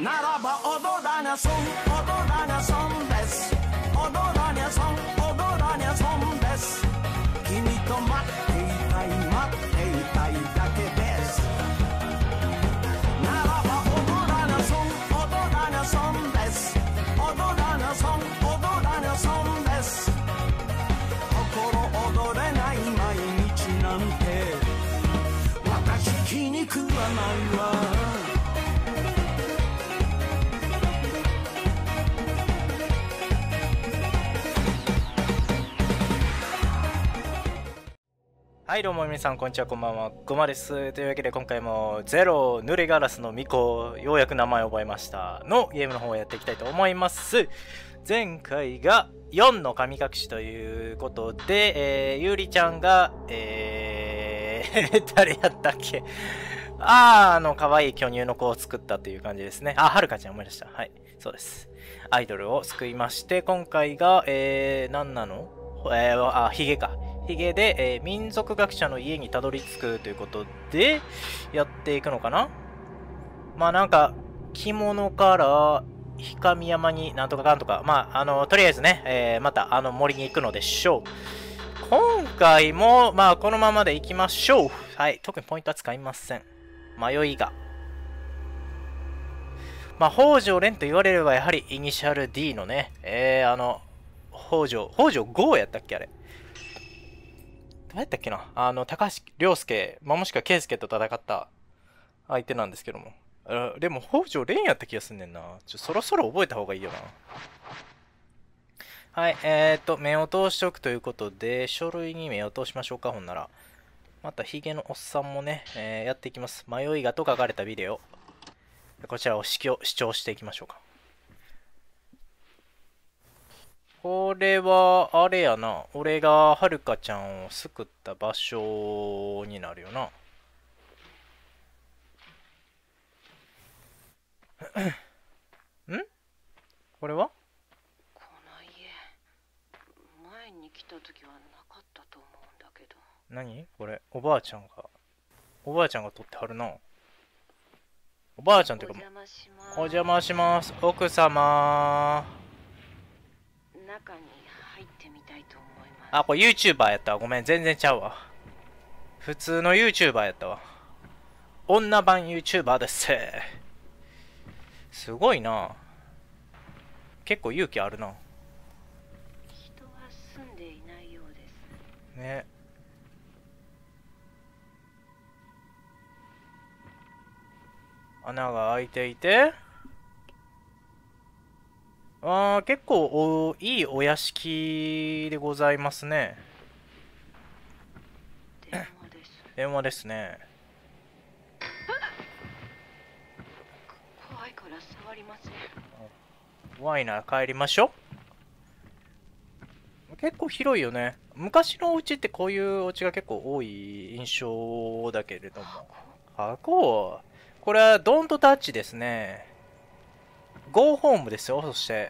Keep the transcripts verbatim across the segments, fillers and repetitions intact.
ならば踊らにゃ損踊らにゃ損です踊らにゃ損踊らにゃ損です君と待っていたい待っていたいだけですならば踊らにゃ損踊らにゃ損です踊らにゃ損踊らにゃ損です心躍れない毎日なんて私気に食わないわはいどうも皆さんこんにちはこんばんはごまです。というわけで今回もゼロ濡れガラスの巫女ようやく名前を覚えましたのゲームの方をやっていきたいと思います。前回がよんの神隠しということで、えー、ゆうりちゃんがえー誰やったっけあーあの可愛い巨乳の子を作ったという感じですね。あはるかちゃん思い出した。はいそうです。アイドルを救いまして今回がえー何なのえー、あヒゲかヒゲで、えー、民族学者の家にたどり着くということでやっていくのかな。まあなんか着物から氷上山になんとかかんとかまああのとりあえずね、えー、またあの森に行くのでしょう。今回もまあこのままで行きましょう。はい特にポイントは使いません。迷いがまあ北条蓮と言われればやはりイニシャル D のねえー、あの北条北条ゴーやったっけあれどうやったっけなあの、高橋良介、まあ、もしくは圭介と戦った相手なんですけども。あでも、北条蓮やった気がすんねんな。ちょ、そろそろ覚えた方がいいよな。はい、えーと、目を通しておくということで、書類に目を通しましょうか、ほんなら。また、ヒゲのおっさんもね、えー、やっていきます。迷いがと書かれたビデオ。こちらを視聴していきましょうか。これは、あれやな。俺がはるかちゃんを救った場所になるよな。んこれはこの家、前に来た時はなかったと思うんだけど。 何これ、おばあちゃんが、おばあちゃんが撮ってはるな。おばあちゃんっていうか、 お邪魔します。 お邪魔します。奥様。 中に入ってみたいと思います。 あ、これ YouTuber やったわ。ごめん、全然ちゃうわ。普通の YouTuber やったわ。女版 YouTuber です。すごいな。結構勇気あるな。 人は住んでいないようです。 ね。穴が開いていて。あー、結構おいいお屋敷でございますね。 電話です。 電話ですね。 怖いから触りません。 怖いなら帰りましょう。結構広いよね。昔のお家ってこういうお家が結構多い印象だけれども。箱これはドントタッチですね。ゴーホームですよ。そして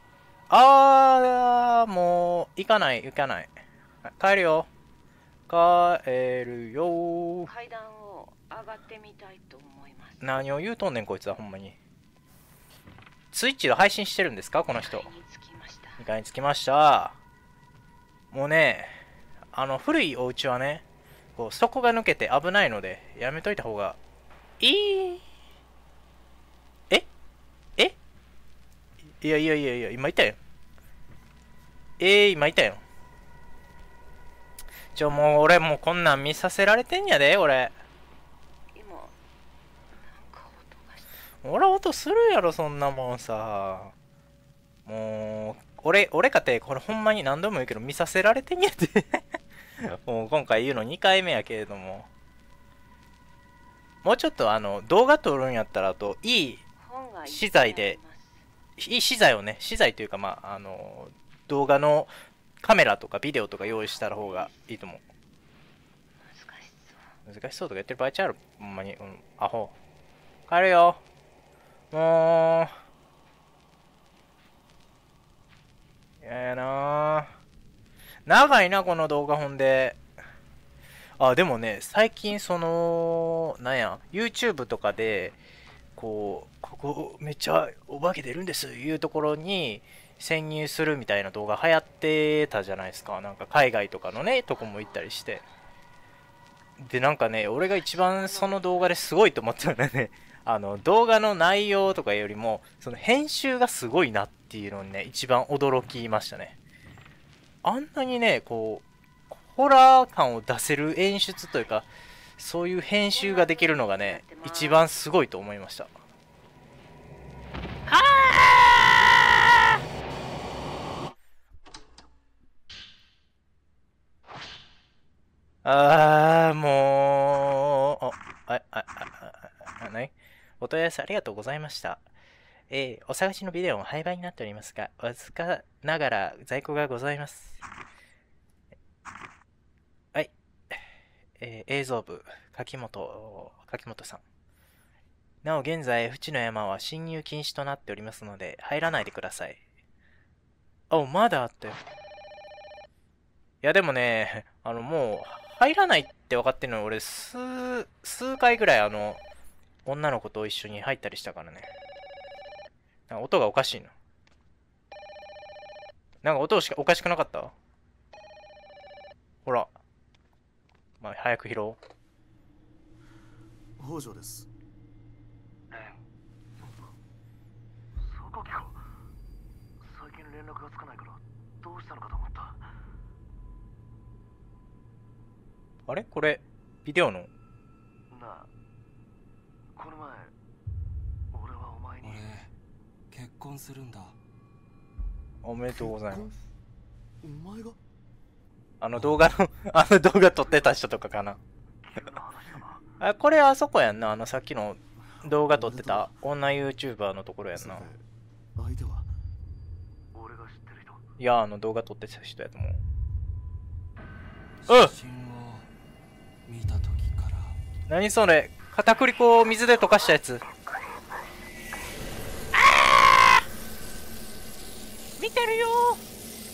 あーもう行かない行かない。帰るよ帰るよ。 階段を上がってみたいと思います。 何を言うとんねんこいつはほんまに。ツイッチで配信してるんですかこの人。 に階に着きました。 にかいに着きました。もうねあの古いお家はねこう底が抜けて危ないのでやめといた方がいい。ええいやいやいやいや今いたよ。えー、今いたよ。ちょもう俺もうこんなん見させられてんやで俺。 今なんか音がした。 俺音するやろそんなもんさ。もう俺俺かてこれほんまに何度も言うけど見させられてんやでもう今回言うのにかいめやけれども、もうちょっとあの動画撮るんやったらあといい資材でいい資材をね資材というかまああの動画のカメラとかビデオとか用意した方がいいと思う。 難しそう。 難しそうとか言ってる場合ちゃうほんまに。うん、アホ。帰るよ。もう。いややな長いな、この動画ほんで。あ、でもね、最近その、なんや、YouTube とかで、 こうここめっちゃお化け出るんですいうところに潜入するみたいな動画流行ってたじゃないですか。なんか海外とかのねとこも行ったりして、でなんかね俺が一番その動画ですごいと思ったのはね、あの動画の内容とかよりもその編集がすごいなっていうのにね一番驚きましたね。あんなにねこうホラー感を出せる演出というかそういう編集ができるのがね一番すごいと思いました。あーもうおああああないお問い合わせありがとうございました。えー、お探しのビデオも廃盤になっておりますが、わずかながら在庫がございます。はい。えー、映像部、柿本、柿本さん。なお、現在、淵の山は侵入禁止となっておりますので、入らないでください。あ、まだあったよ。いや、でもね、あの、もう、入らないって分かってるのに、俺、数、数回ぐらい、あの、女の子と一緒に入ったりしたからね。なんか音がおかしいな。なんか音しかおかしくなかった？ほら。まあ、早く拾おう。 北条です。 レン。榊か。最近連絡がつかないからどうしたのかと思った。 あれこれ、ビデオの？ なあ、この前、俺はお前に。 俺、結婚するんだ。 おめでとうございます。 お前が？ あの動画の、あの動画撮ってた人とかかな。あ、これあそこやんな。あのさっきの動画撮ってた女 YouTuber のところやんな。 相手は？ 俺が知ってる人。 いや、あの動画撮ってた人やと思う。 写真を見た時から。 何それ？片栗粉を水で溶かしたやつ。あー！見てるよー。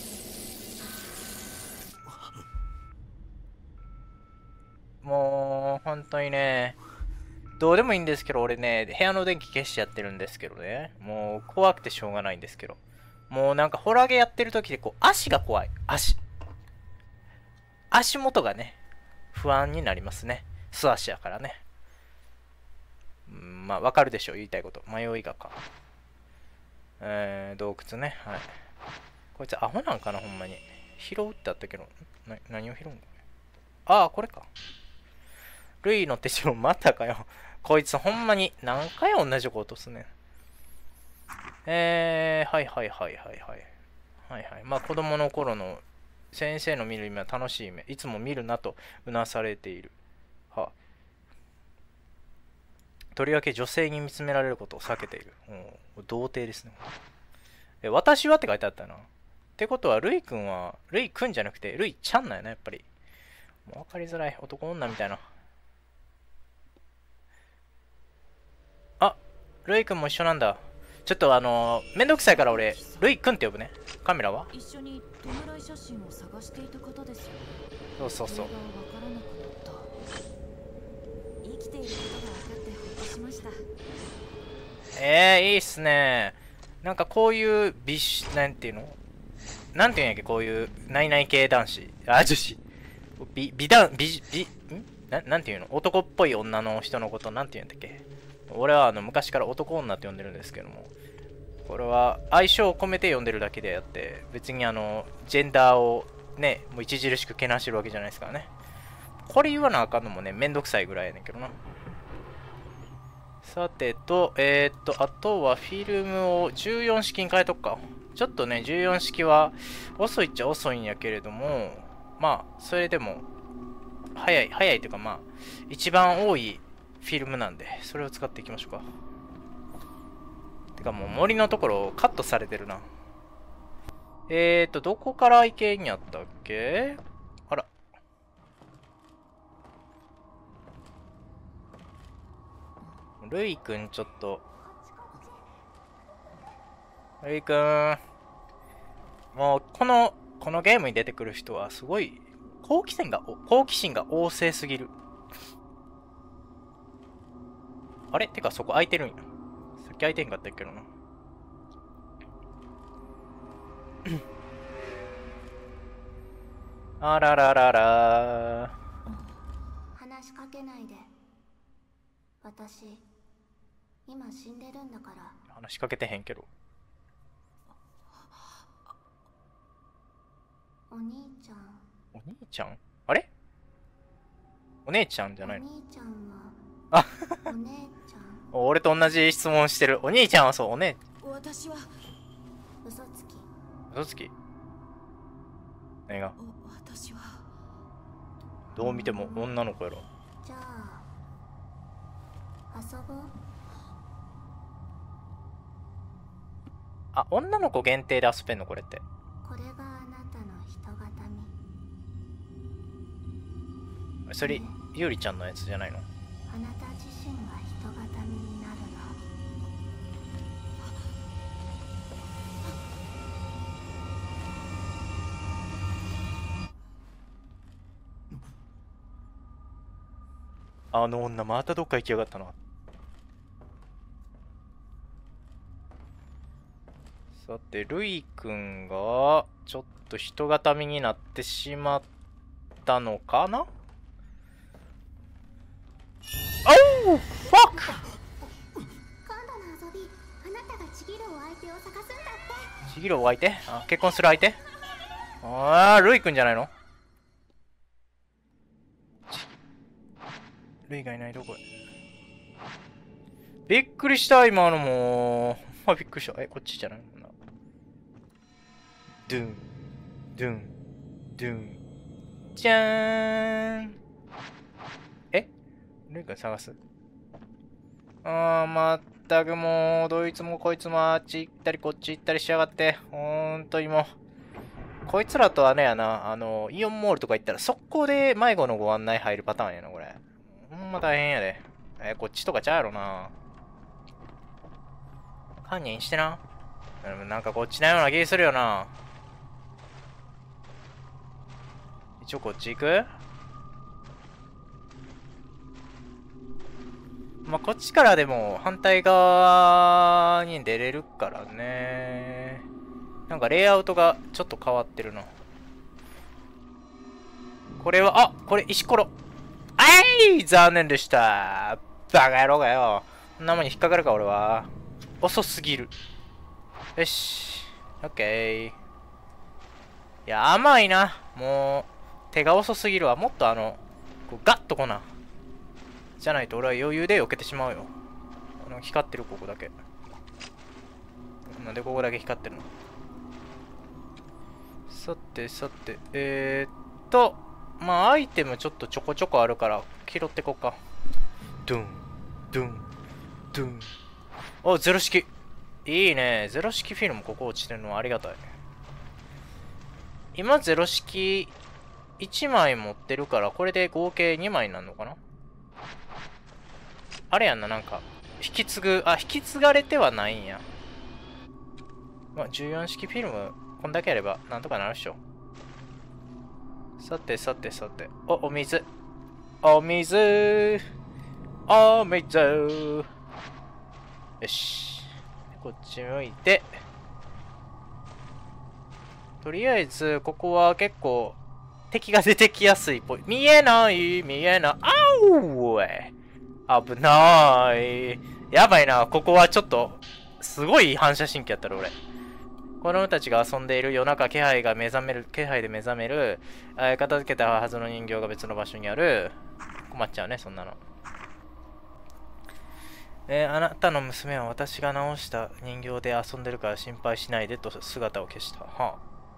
もう、本当にね、どうでもいいんですけど、俺ね、部屋の電気消しちゃってるんですけどね、もう怖くてしょうがないんですけど、もうなんかホラゲやってる時で、こう、足が怖い。足。足元がね、不安になりますね。素足やからね。うん、まあ、わかるでしょう、言いたいこと。迷いがか。えー、洞窟ね。はい。こいつアホなんかな、ほんまに。拾うってあったけど、な何を拾うんだ？ああ、これか。ルイの手帳またかよ。こいつほんまに何回同じことすね。えー、はいはいはいはいはい。はいはい。まあ子供の頃の先生の見る夢は楽しい夢。いつも見るなとうなされている。は。とりわけ女性に見つめられることを避けている。うん、童貞ですね。え、私はって書いてあったな。ってことは、ルイくんは、ルイくんじゃなくて、ルイちゃんなんやな、やっぱり。もう分かりづらい。男女みたいな。あ、ルイくんも一緒なんだ。ちょっとあのー、めんどくさいから俺、ルイくんって呼ぶね。カメラは一緒に弔い写真を探していた方ですよね。 そうそうそう。 生きていることが分かってほっとしました。 えー、いいっすね。なんかこういう美し、なんていうのなんていうんやっけ、こういう、ないない系男子。あ、女子。美、美男、美、美、んななんていうの男っぽい女の人のことなんていうんだっけ。俺はあの昔から男女って呼んでるんですけども、これは相性を込めて呼んでるだけであって、別にあの、ジェンダーをね、もう著しくけなしてるわけじゃないですからね。これ言わなあかんのもね、めんどくさいぐらいやねんけどな。さてと、えー、っと、あとはフィルムをじゅうよん式に変えとくか。ちょっとね、じゅうよん式は遅いっちゃ遅いんやけれども、まあ、それでも、早い、早いというかまあ、一番多いフィルムなんで、それを使っていきましょうか。てかもう森のところカットされてるな。えーと、どこから行けんやったっけ？あら。ルイくんちょっと。ルイくん。もう、この、このゲームに出てくる人はすごい、好奇心が、好奇心が旺盛すぎる。あれてかそこ空いてるんや。 っき開いてへんかったけどな。あらららら。 話しかけないで。私今死んでるんだから。 話しかけてへんけど。 お兄ちゃん。 お兄ちゃん？あれ？お姉ちゃんじゃないの？ お兄ちゃんはあお姉ちゃん。 俺と同じ質問してる。お兄ちゃんはそう、お姉。 私は嘘つき。 嘘つき？何が？ 私はどう見ても女の子やろ。 じゃあ遊ぼう。 あ、女の子限定で遊べんのこれって。 これがあなたの人形見。 それ、ゆうりちゃんのやつじゃないの？ あなた自身が人形見になるの。 あの女またどっか行きやがったな。さて、ルイくんがちょっと人形見になってしまったのかな？おう！ファック！ 今度の遊び、あなたがちぎるお相手を探すんだって。 ちぎるお相手？あ、結婚する相手？ああ、ルイくんじゃないの？ルイがいないどこへ？びっくりした今のもう。あ、びっくりした。え、こっちじゃないの？ドゥン、ドゥン、ドゥン。じゃーん。え？ルイくん探す？あー、まったくもう、どいつもこいつもあっち行ったりこっち行ったりしやがって。ほんとにもう。こいつらとはねやな、あの、イオンモールとか行ったら速攻で迷子のご案内入るパターンやな、これ。ほんま大変やで。え、こっちとかちゃうやろな。堪忍してな。なんかこっちなような気するよな。一応こっち行く？まあ、こっちからでも反対側に出れるからね。なんかレイアウトがちょっと変わってるな。これは、あ、これ石ころ。あい！残念でした。バカ野郎がよ。こんなもんに引っかかるか、俺は。遅すぎる。よし。オッケー。いや、甘いな。もう、手が遅すぎるわ。もっとあの、こうガッとこな。じゃないと俺は余裕で避けてしまうよ。あの光ってるここだけ。なんでここだけ光ってるの？さてさて、えー、っと、まあアイテムちょっとちょこちょこあるから拾ってこっか。ドゥン、ドゥン、ドゥン。お、ゼロ式。いいね。ゼロ式フィルムここ落ちてるのはありがたい。今ゼロ式いちまい持ってるから、これで合計にまいになるのかな？あれやんな、なんか、引き継ぐ、あ、引き継がれてはないんや。まあ、じゅうよん式フィルム、こんだけやれば、なんとかなるっしょ。さて、さて、さて。お、お水。お水。お水。よし。こっち向いて。とりあえず、ここは結構、敵が出てきやすいっぽい。見えない、見えない。あおーい。危ない。やばいな。ここはちょっと、すごい反射神経やったら俺。子供たちが遊んでいる夜中、気配が目覚める、気配で目覚める、えー、片付けたはずの人形が別の場所にある。困っちゃうね、そんなの。えー、あなたの娘は私が直した人形で遊んでるから心配しないでと姿を消した。は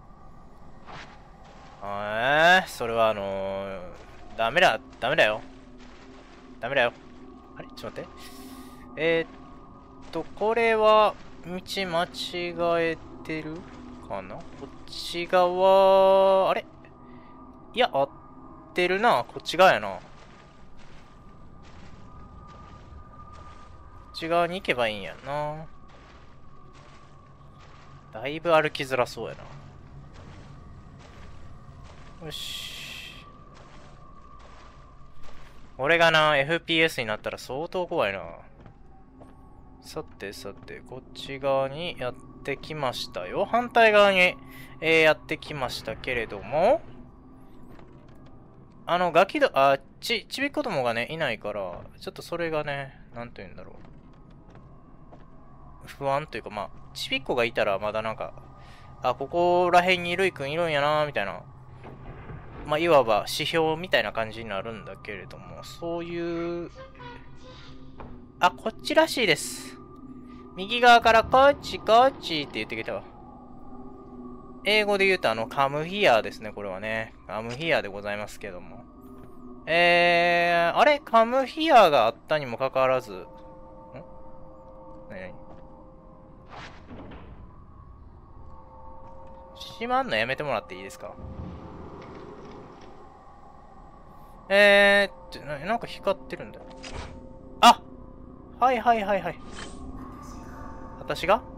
あ。えー、それはあのー、ダメだ、ダメだよ。ダメだよ。あれちょっと待って。えー、っと、これは、道間違えてるかな？こっち側、あれいや、合ってるな。こっち側やな。こっち側に行けばいいんやな。だいぶ歩きづらそうやな。よし。俺がな、エフピーエス になったら相当怖いな。 さてさて、こっち側にやってきましたよ。反対側に、えー、やってきましたけれども、あの、ガキど、あ、ち、ちびっ子供がね、いないから、ちょっとそれがね、なんて言うんだろう。不安というか、まあ、ちびっ子がいたらまだなんか、あ、ここら辺にルイくんいるんやな、みたいな。まあ、いわば指標みたいな感じになるんだけれども、そういう、あ、こっちらしいです。右側からこっちこっちって言ってきたわ。英語で言うとあの、カムヒアですね、これはね。カムヒアでございますけども。えー、あれカムヒアがあったにもかかわらず、ん何閉まんのやめてもらっていいですか？えーってな、なんか光ってるんだよ。あ！はいはいはいはい。私が？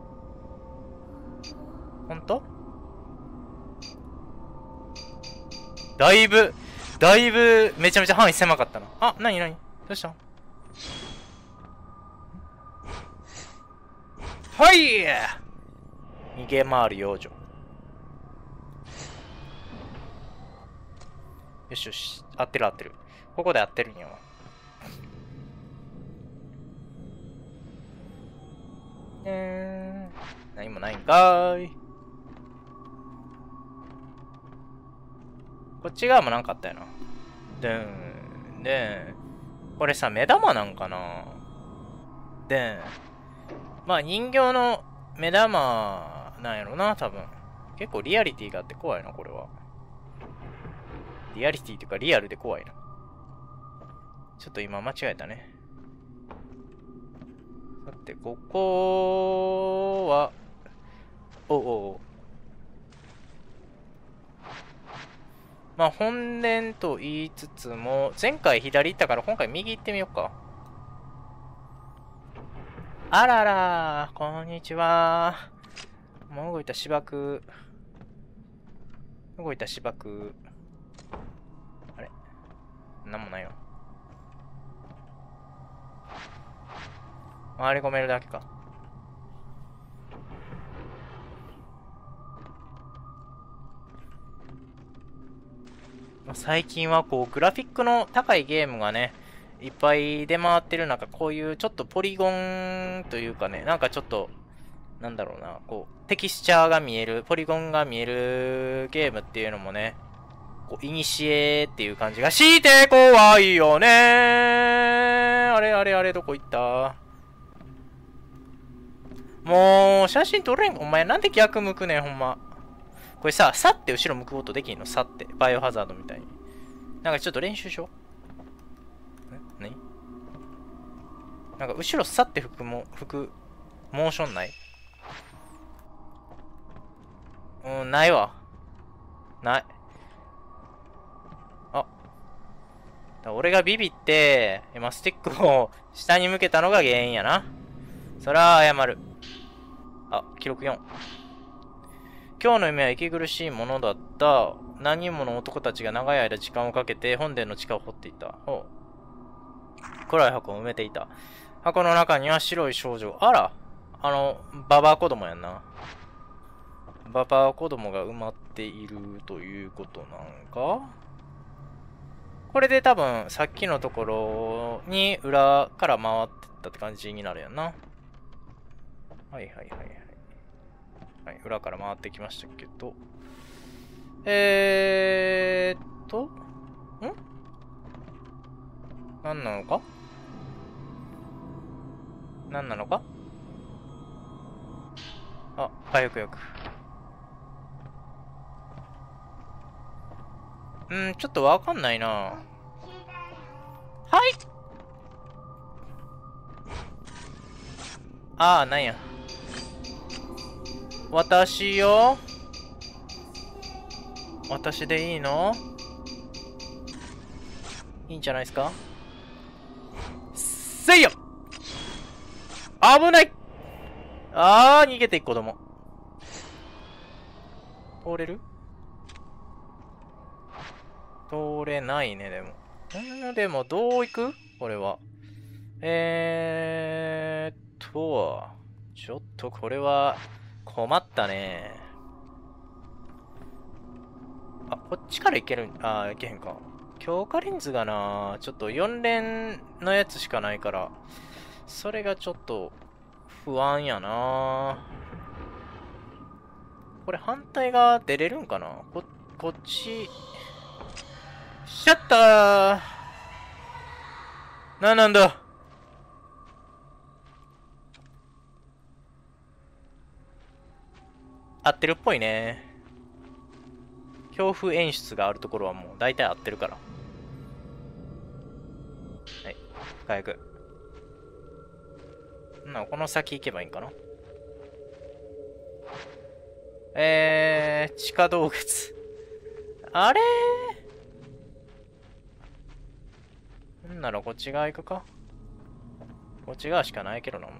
ほんと？だいぶ、だいぶ、めちゃめちゃ範囲狭かったな。あ、なになに？どうした？はい！逃げ回る幼女。よしよし。合ってる合ってる。ここで合ってるんよ。えー、何もないんかーい。こっち側もなんかあったよな。でん、でん。これさ、目玉なんかな？でん。まあ人形の目玉なんやろな、多分。結構リアリティがあって怖いな、これは。リアリティというかリアルで怖いな。ちょっと今間違えたね。さて、ここは、おうおうおう。まあ本殿と言いつつも、前回左行ったから今回右行ってみようか。あらら、こんにちは。もう動いた芝生。動いた芝生。あれ？なんもないよ。回り込めるだけか。最近はこうグラフィックの高いゲームがねいっぱい出回ってる中、こういうちょっとポリゴンというかね、なんかちょっとなんだろうな、こうテキスチャーが見える、ポリゴンが見えるゲームっていうのもね、こうイニシエっていう感じがして怖いよね。あれあれあれ、どこ行った？もう写真撮れん。お前なんで逆向くねん、ほんま。これさ、さって後ろ向くことできんの？さって。バイオハザードみたいに。なんかちょっと練習しよう。え？何？なんか後ろさって吹くも、吹く、モーションない？うん、ないわ。ない。あ。俺がビビって、今スティックを下に向けたのが原因やな。そら謝る。あ、記録よん。今日の夢は息苦しいものだった。何人もの男たちが長い間時間をかけて本殿の地下を掘っていた。ほう。暗い箱を埋めていた。箱の中には白い少女。あら、あの、ババア子供やんな。ババア子供が埋まっているということなんか？これで多分さっきのところに裏から回ってったって感じになるやんな。はいはいはいはい。はい、裏から回ってきましたけど。えーっと、ん？何なのか？何なのか？あ、あ、よくよく。うん、ちょっとわかんないな。はい。ああ、なんや。私よ。私でいいの？いいんじゃないですか？せいや！危ない！あー、逃げていく子供。通れる？通れないね、でも。んー、でも、どう行く？これは。えーっと。 ちょっとこれは困ったね。あ、こっちから行けるん、あ、行けへんか。強化レンズがな、ちょっとよん連のやつしかないから、それがちょっと不安やな。これ反対が出れるんかな。こ、こっち。シャッター。なんなんだ。合ってるっぽいね。恐怖演出があるところはもう大体合ってるから。はい。回復。な、この先行けばいいんかな。えー、地下洞窟。あれーんならこっち側行くか。こっち側しかないけどな、もう。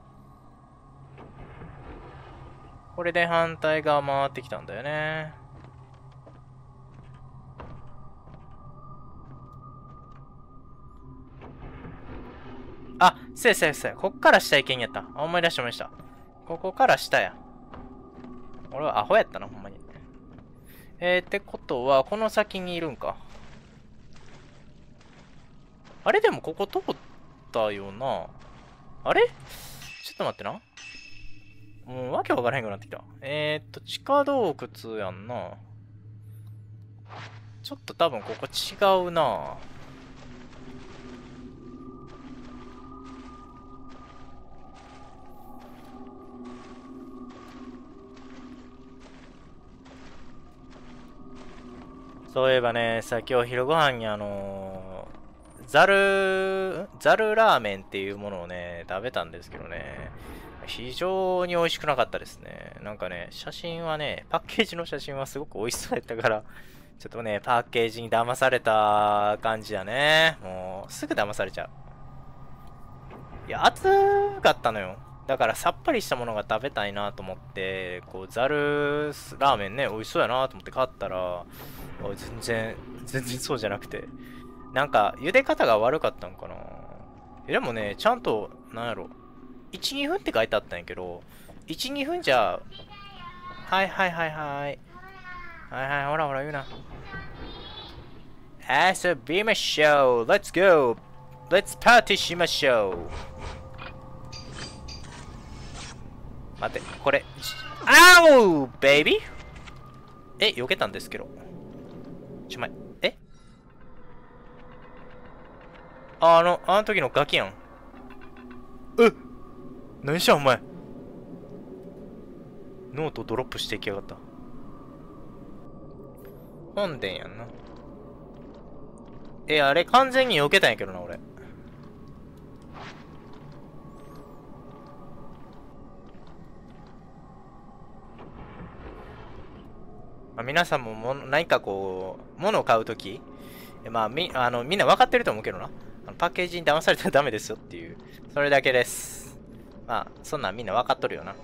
これで反対側回ってきたんだよね。あ、せやせやせや。こっから下行けんやった。あ、思い出した思い出した。ここから下や。俺はアホやったな、ほんまに。えー、ってことは、この先にいるんか。あれでもここ通ったよな。あれちょっと待ってな。もうわけわからへんくなってきた。えー、っと、地下洞窟やんな。ちょっと多分ここ違うな。そういえばね、さ、今日昼ご飯にあのー、ざる、ざるラーメンっていうものをね、食べたんですけどね、非常に美味しくなかったですね。なんかね、写真はね、パッケージの写真はすごく美味しそうやったから、ちょっとね、パッケージに騙された感じやね。もう、すぐ騙されちゃう。いや、熱かったのよ。だからさっぱりしたものが食べたいなと思って、こう、ざるラーメンね、美味しそうやなと思って買ったら、全然、全然そうじゃなくて。なんか、茹で方が悪かったんかな。でもね、ちゃんと、なんやろ。いち、にふんって書いてあったんやけど、いち、にふんじゃ、はいはいはいはい。はいはい、ほらほら言うな。遊びましょう !Let's go! Let's party しましょう待って、これ。あおベイビーえ、避けたんですけど。ちょまい。えあ、あの、あの時のガキやん。え何しやんお前。ノートドロップしていきやがった。本殿やんな。え、あれ完全に避けたんやけどな、俺。まあ、皆さんもも何かこう、物を買うとき、まあみ、あの、みんな分かってると思うけどな。あのパッケージに騙されたらダメですよっていう。それだけです。まあ、そんなんみんな分かっとるよな。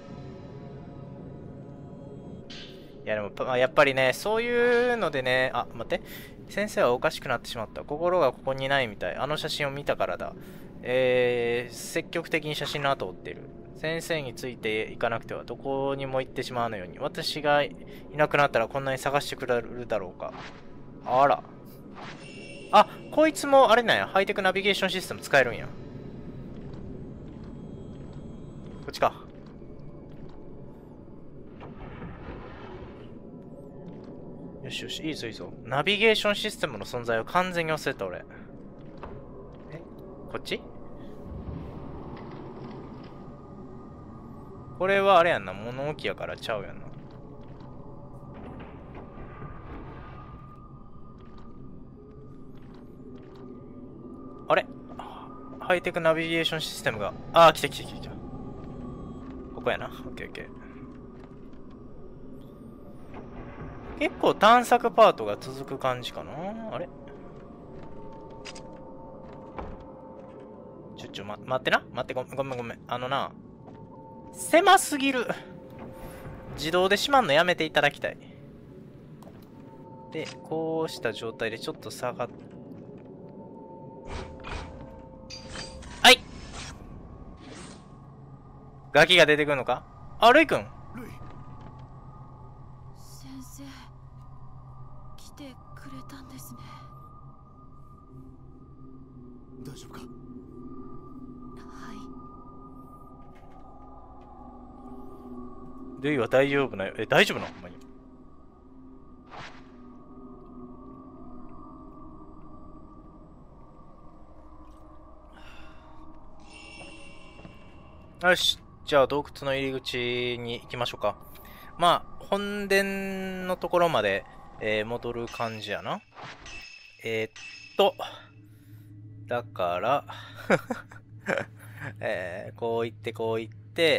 いやでも、まあ、やっぱりね、そういうのでね、あ、待って。先生はおかしくなってしまった。心がここにないみたい。あの写真を見たからだ。えー、積極的に写真の後を追っている。先生についていかなくてはどこにも行ってしまうのように。私がいなくなったらこんなに探してくれるだろうか。あら。あ、こいつもあれなんや。ハイテクナビゲーションシステム使えるんや。こっちか。よしよし、いいぞいいぞ。ナビゲーションシステムの存在を完全に忘れた俺。えこっちこれはあれやんな。物置やからちゃうやんな。あれハイテクナビゲーションシステムが。ああ、来た来た来た来た。ここやな。オッケーオッケー。結構探索パートが続く感じかな。あれちょちょ、ま、待ってな。待って、ごめんごめんごめん。あのな。狭すぎる。自動で閉まんのやめていただきたい。で、こうした状態でちょっと下がっ。はいガキが出てくるのか。あ、ルイ君。 ルイ。 先生来てくれたんですね。 大丈夫か。 はい。 ルイは大丈夫なよ。え、大丈夫なのほんまに。よし。じゃあ洞窟の入り口に行きましょうか。まあ、本殿のところまで、えー戻る感じやな。えー、っと、だから、えー、こう行って、こう行って、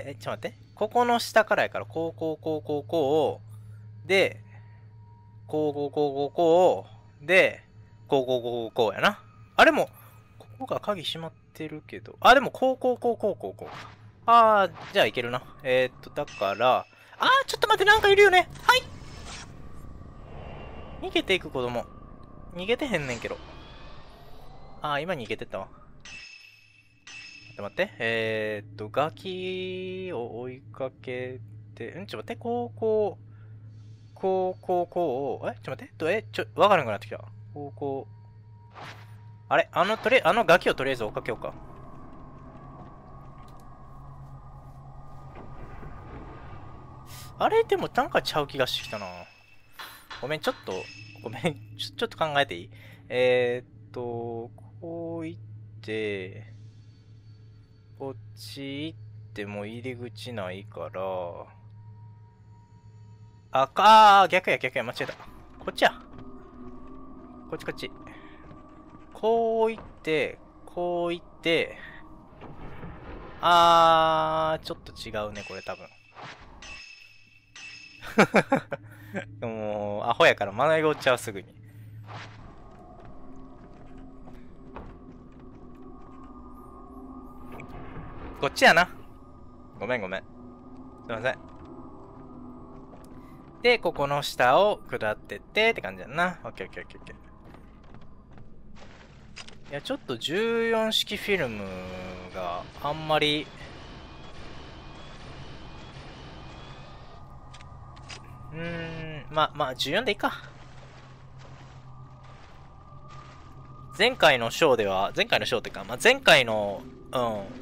え、ちょっと待って。ここの下からやから、こう、こう、こう、こう、こう、で、こう、こう、こう、こう、こう、で、こう、こう、こう、こうやな。あれも、ここが鍵閉まってるけど、あ、でも、こう、こう、こう、こう、こう、こう。あー、じゃあいけるな。えー、っと、だから、あー、ちょっと待って、なんかいるよね。はい。逃げていく子供。逃げてへんねんけど。あー、今逃げてったわ。待って待って。えー、っと、ガキを追いかけて、んちょっと待って。こう、こう、こう、こう、こう、えちょっと待って。どえちょ、わからなくなってきた。こう、こう。あれあの、とりあえず、あのガキをとりあえず追っかけようか。あれでもなんかちゃう気がしてきたな。ごめん、ちょっと、ごめん、ちょ、ちょっと考えていい？えー、っと、こう行って、こっち行っても入り口ないから、あ、かー、逆や、逆や、間違えた。こっちや。こっちこっち。こう行って、こう行って、あー、ちょっと違うね、これ多分。もう、アホやから学びごっちゃうすぐに。こっちやな。ごめんごめん。すいません。で、ここの下を下ってってって感じやんな。オッケーオッケーオッケーオッケー。いや、ちょっとじゅうよん式フィルムがあんまり、うーん、まあまあじゅうよんでいいか。前回のショーでは、前回のショーっていうか、まあ、前回の、うん、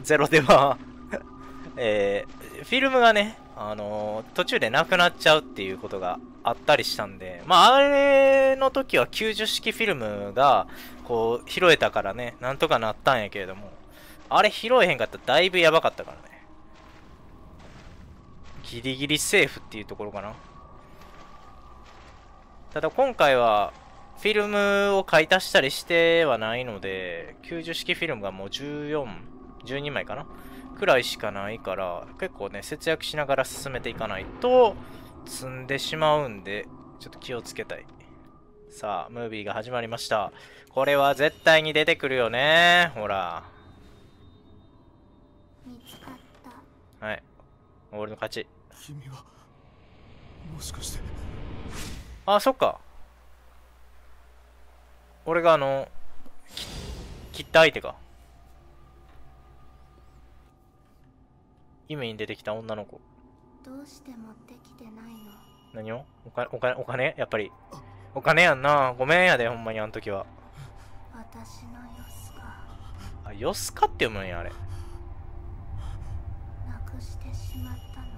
ゼロでは、えー、フィルムがね、あのー、途中でなくなっちゃうっていうことがあったりしたんで、まあ、あれの時はきゅうじゅう式フィルムが、こう、拾えたからね、なんとかなったんやけれども、あれ拾えへんかったらだいぶやばかったからね。ギリギリセーフっていうところかな。ただ今回は、フィルムを買い足したりしてはないので、きゅうじゅう式フィルムがもうじゅうよん、じゅうにまいかなくらいしかないから、結構ね、節約しながら進めていかないと、積んでしまうんで、ちょっと気をつけたい。さあ、ムービーが始まりました。これは絶対に出てくるよね。ほら。 見つかった。 はい。俺の勝ち。 君はもしかして。 あ、そっか。俺があの、切った相手か。夢に出てきた女の子。 どうして持ってきてないの？ 何をお金、お金、お金やっぱり。お金やんな。ごめんやで、ほんまにあの時は。 私のヨスがあ、ヨスカって読むんや、あれ。 なくしてしまったの。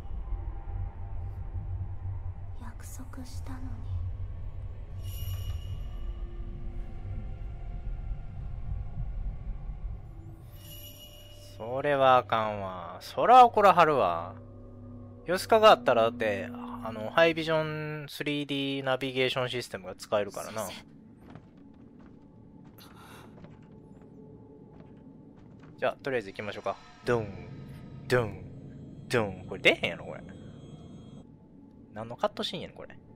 約束したのに。 それはあかんわ。そら怒らはるわ。ヨスカがあったらだって、あの、ハイビジョン スリーディー ナビゲーションシステムが使えるからな。じゃあ、とりあえず行きましょうか。ドン、ドン、ドン。これ出へんやろ、これ。何のカットシーンやねん、これ。